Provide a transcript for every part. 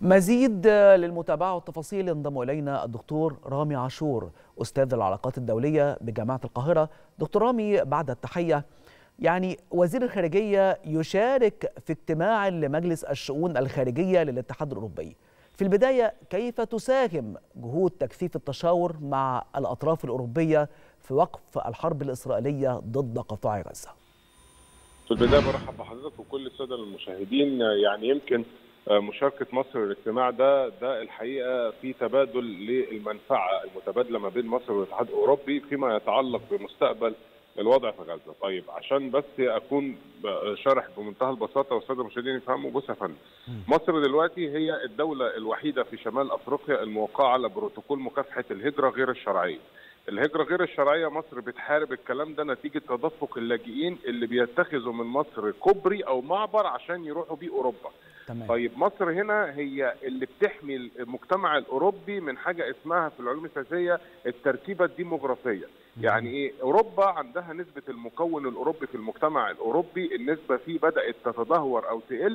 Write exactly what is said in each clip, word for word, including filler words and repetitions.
مزيد للمتابعة والتفاصيل ينضم إلينا الدكتور رامي عاشور أستاذ العلاقات الدولية بجامعة القاهرة. دكتور رامي، بعد التحية، يعني وزير الخارجية يشارك في اجتماع لمجلس الشؤون الخارجية للاتحاد الأوروبي. في البداية، كيف تساهم جهود تكثيف التشاور مع الأطراف الأوروبية في وقف الحرب الإسرائيلية ضد قطاع غزة؟ في البداية برحب بحضرتك وكل السادة المشاهدين. يعني يمكن مشاركة مصر الاجتماع ده ده الحقيقة في تبادل للمنفعة المتبادلة ما بين مصر والاتحاد الأوروبي فيما يتعلق بمستقبل الوضع في غزة. طيب، عشان بس أكون شارح بمنتهى البساطة والسادة المشاهدين يفهموا، بص يا فندم، مصر دلوقتي هي الدولة الوحيدة في شمال أفريقيا الموقعة على بروتوكول مكافحة الهجرة غير الشرعية. الهجرة غير الشرعية مصر بتحارب الكلام ده نتيجة تدفق اللاجئين اللي بيتخذوا من مصر كوبري أو معبر عشان يروحوا بيه أوروبا. تمام. طيب، مصر هنا هي اللي بتحمي المجتمع الأوروبي من حاجة اسمها في العلوم السياسية التركيبة الديموغرافية. مم. يعني إيه؟ أوروبا عندها نسبة المكون الأوروبي في المجتمع الأوروبي، النسبة فيه بدأت تتدهور أو تقل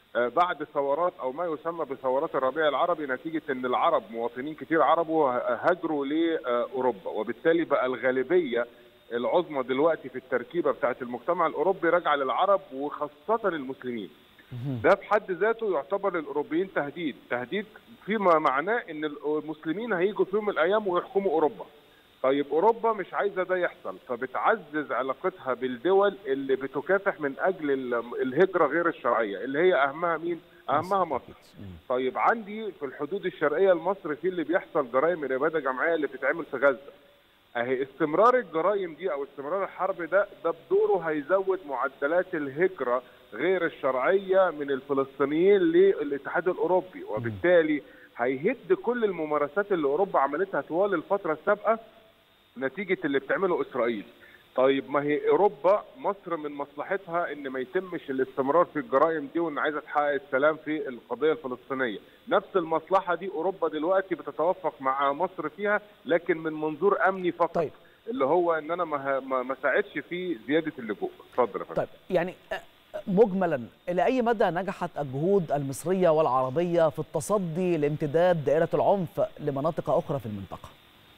بعد ثورات او ما يسمى بثورات الربيع العربي، نتيجه ان العرب مواطنين كتير عرب هاجروا لاوروبا، وبالتالي بقى الغالبيه العظمى دلوقتي في التركيبه بتاعه المجتمع الاوروبي راجعه للعرب وخاصه المسلمين. ده في حد ذاته يعتبر للاوروبيين تهديد، تهديد فيما معناه ان المسلمين هيجوا في يوم من الايام ويحكموا اوروبا. طيب، اوروبا مش عايزه ده يحصل، فبتعزز علاقتها بالدول اللي بتكافح من اجل الهجره غير الشرعيه، اللي هي اهمها مين؟ اهمها مصر. طيب، عندي في الحدود الشرقيه لمصر في اللي بيحصل جرائم الاباده الجماعيه اللي بتتعمل في غزه. اهي استمرار الجرائم دي او استمرار الحرب ده ده بدوره هيزود معدلات الهجره غير الشرعيه من الفلسطينيين للاتحاد الاوروبي، وبالتالي هيهد كل الممارسات اللي اوروبا عملتها طوال الفتره السابقه نتيجة اللي بتعمله إسرائيل. طيب، ما هي أوروبا مصر من مصلحتها إن ما يتمش الاستمرار في الجرائم دي، وإن عايزة تحقق السلام في القضية الفلسطينية. نفس المصلحة دي أوروبا دلوقتي بتتوافق مع مصر فيها، لكن من منظور أمني فقط. طيب. اللي هو إن أنا ما ما ساعدش في زيادة اللجوء. اتفضل يا فندم. طيب، يعني مجملا، إلى أي مدى نجحت الجهود المصرية والعربية في التصدي لامتداد دائرة العنف لمناطق أخرى في المنطقة؟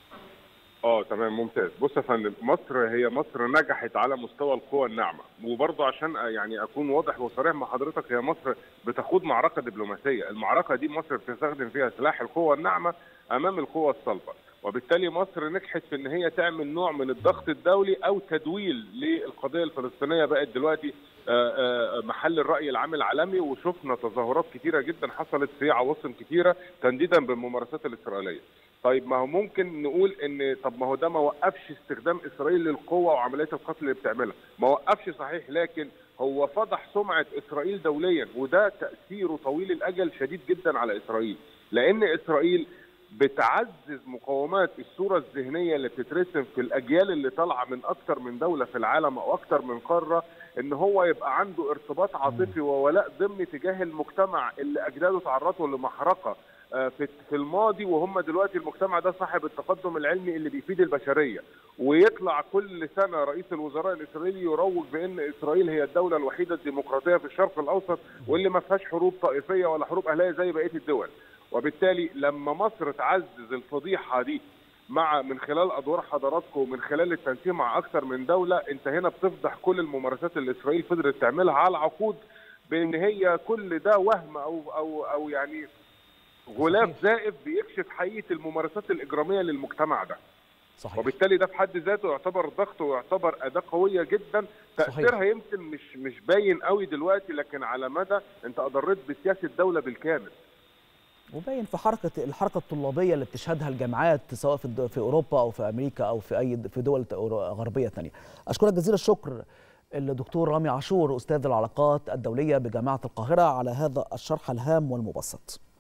اه تمام، ممتاز. بص يا فندم، مصر هي مصر نجحت على مستوى القوى الناعمه، وبرضه عشان يعني اكون واضح وصريح مع حضرتك، هي مصر بتخوض معركه دبلوماسيه، المعركه دي مصر بتستخدم فيها سلاح القوى الناعمه امام القوى الصلبه، وبالتالي مصر نجحت في ان هي تعمل نوع من الضغط الدولي او تدويل للقضيه الفلسطينيه، بقت دلوقتي محل الراي العام العالمي، وشفنا تظاهرات كتيره جدا حصلت في عواصم كتيره تنديدا بالممارسات الاسرائيليه. طيب، ما هو ممكن نقول ان طب ما هو ده ما وقفش استخدام اسرائيل للقوه وعمليات القتل اللي بتعملها، ما وقفش صحيح، لكن هو فضح سمعه اسرائيل دوليا، وده تاثيره طويل الاجل شديد جدا على اسرائيل، لان اسرائيل بتعزز مقومات الصوره الذهنيه اللي بتترسم في الاجيال اللي طالعه من اكثر من دوله في العالم او اكثر من قاره، ان هو يبقى عنده ارتباط عاطفي وولاء ضمني تجاه المجتمع اللي اجداده تعرضوا لمحرقه في الماضي، وهم دلوقتي المجتمع ده صاحب التقدم العلمي اللي بيفيد البشريه، ويطلع كل سنه رئيس الوزراء الاسرائيلي يروج بان اسرائيل هي الدوله الوحيده الديمقراطيه في الشرق الاوسط واللي ما فيهاش حروب طائفيه ولا حروب اهليه زي بقيه الدول. وبالتالي لما مصر تعزز الفضيحه دي مع من خلال ادوار حضراتكم ومن خلال التنسيق مع اكثر من دوله، انت هنا بتفضح كل الممارسات اللي اسرائيل فضلت تعملها على عقود، بان هي كل ده وهم او او او يعني غلاف زائف بيكشف حقيقه الممارسات الاجراميه للمجتمع ده. صحيح. وبالتالي ده في حد ذاته يعتبر ضغط ويعتبر اداه قويه جدا، تاثيرها يمكن مش مش باين قوي دلوقتي، لكن على مدى انت اضريت بسياسه الدوله بالكامل. وباين في حركه الحركه الطلابيه اللي بتشهدها الجامعات سواء في في اوروبا او في امريكا او في اي في دول غربيه ثانيه. اشكرك جزيل الشكر الدكتور رامي عاشور استاذ العلاقات الدوليه بجامعه القاهره على هذا الشرح الهام والمبسط.